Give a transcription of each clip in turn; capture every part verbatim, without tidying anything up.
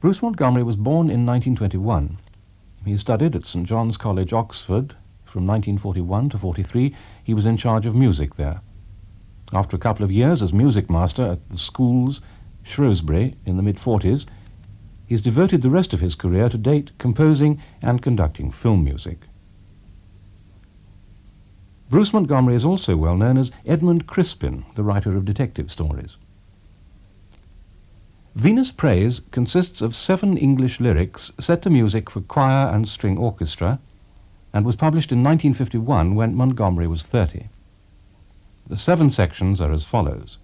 Bruce Montgomery was born in nineteen twenty-one. He studied at Saint John's College, Oxford. From nineteen forty-one to forty-three, he was in charge of music there. After a couple of years as music master at the schools, Shrewsbury, in the mid-forties, he's devoted the rest of his career to date composing and conducting film music. Bruce Montgomery is also well known as Edmund Crispin, the writer of detective stories. Venus Praise consists of seven English lyrics set to music for choir and string orchestra, and was published in nineteen fifty-one when Montgomery was thirty. The seven sections are as follows.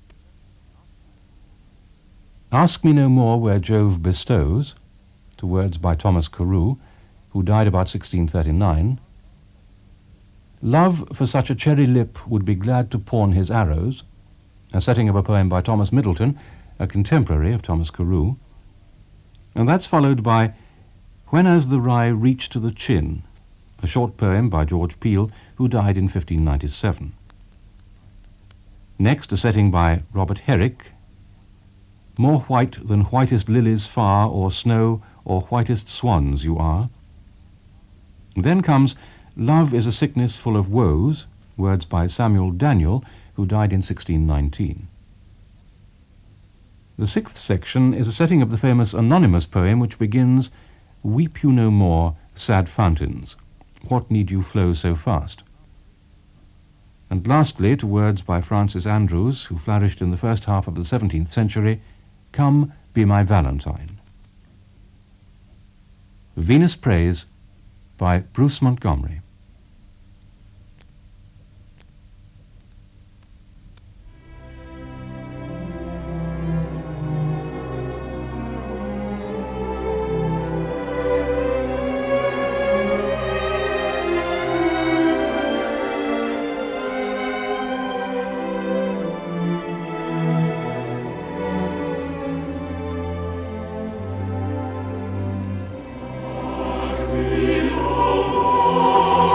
Ask Me No More Where Jove Bestows, to words by Thomas Carew, who died about sixteen thirty-nine. Love for Such a Cherry Lip Would Be Glad to Pawn His Arrows, a setting of a poem by Thomas Middleton, a contemporary of Thomas Carew. And that's followed by When As the Rye Reached to the Chin, a short poem by George Peele, who died in fifteen ninety-seven. Next, a setting by Robert Herrick, More white than whitest lilies far, or snow, or whitest swans you are. Then comes Love is a Sickness Full of Woes, words by Samuel Daniel, who died in sixteen nineteen. The sixth section is a setting of the famous anonymous poem which begins, Weep you no more, sad fountains, what need you flow so fast? And lastly, to words by Francis Andrews, who flourished in the first half of the seventeenth century, Come, be my Valentine. Venus Praise by Bruce Montgomery. Ask me no more.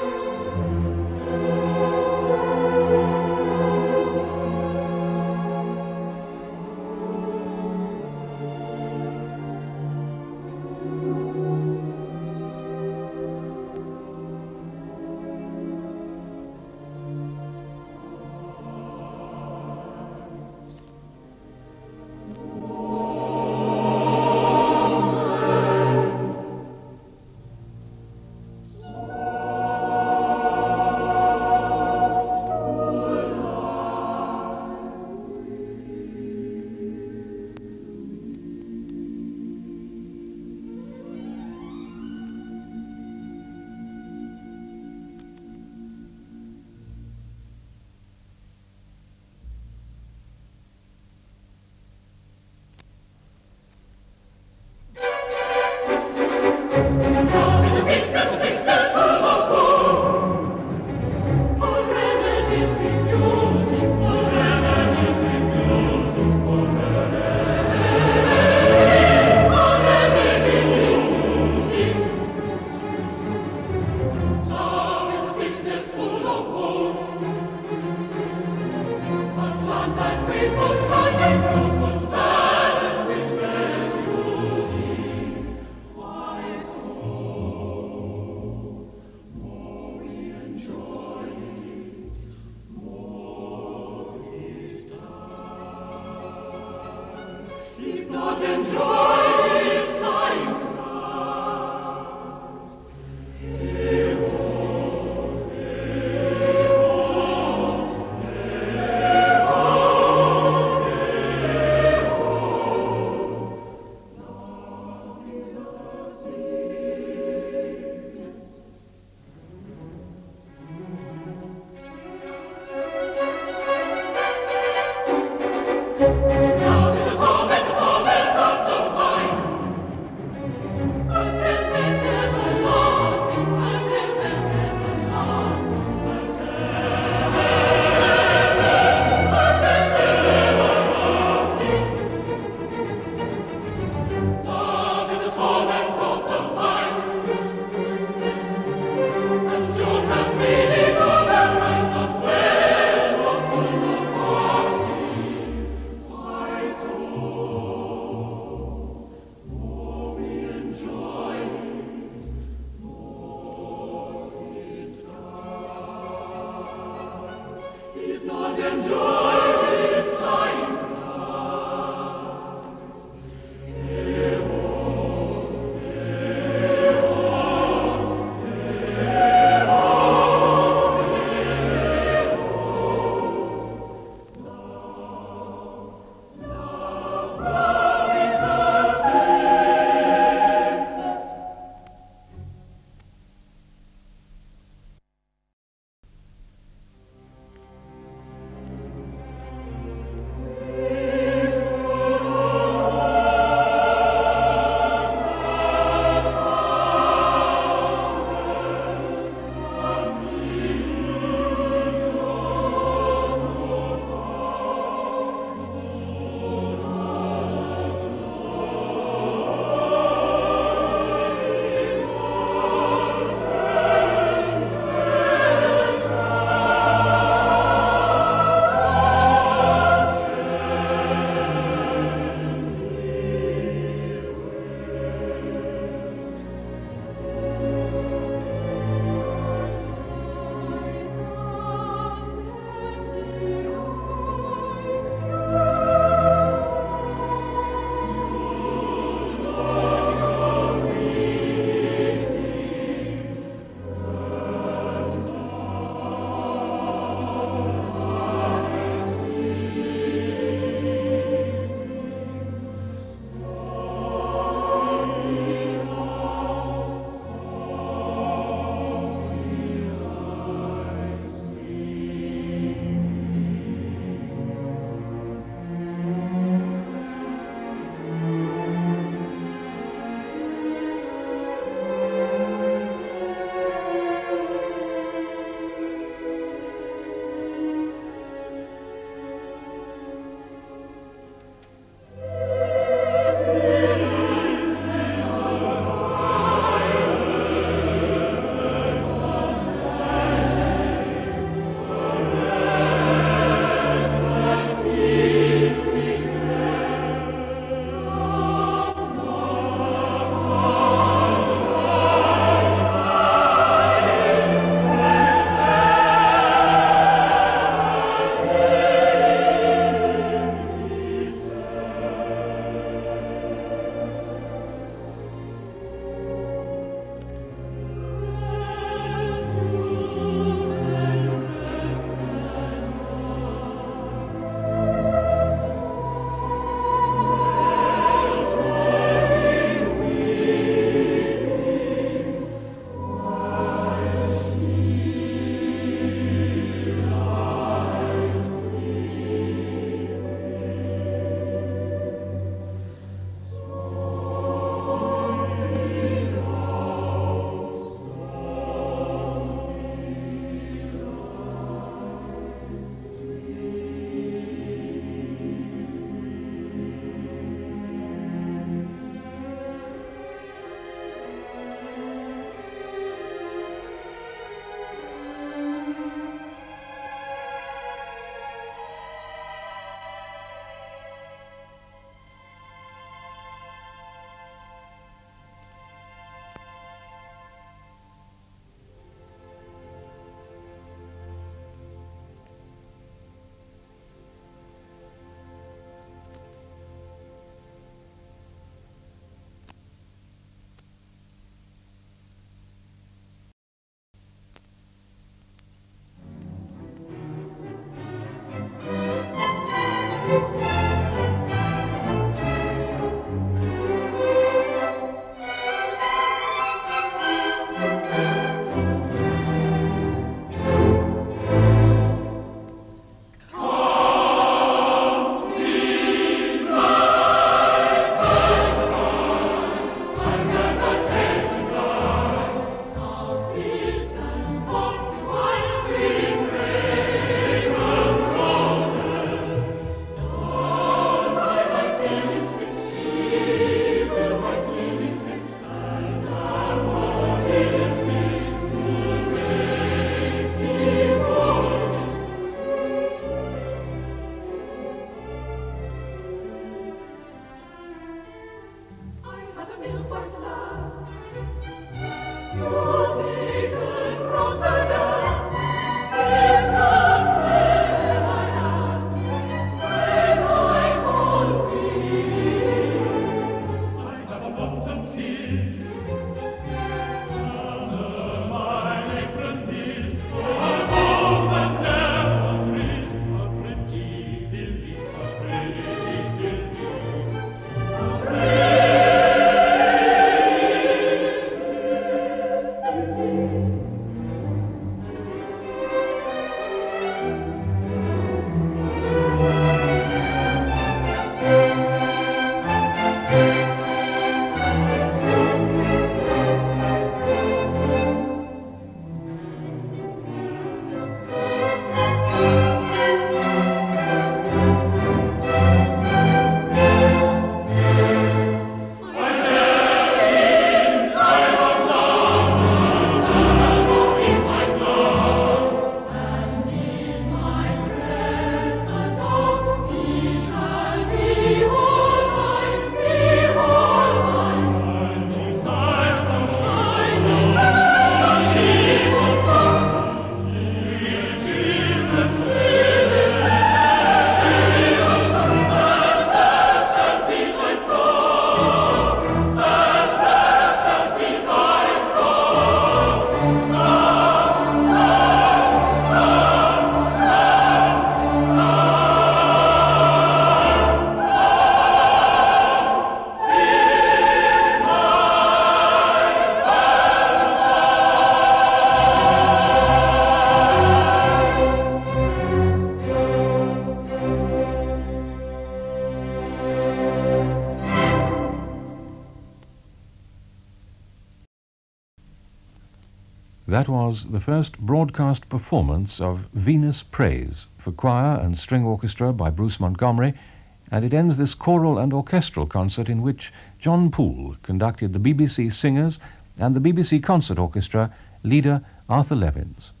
That was the first broadcast performance of Venus Praise for choir and string orchestra by Bruce Montgomery, and it ends this choral and orchestral concert in which John Poole conducted the B B C Singers and the B B C Concert Orchestra, leader Arthur Levins.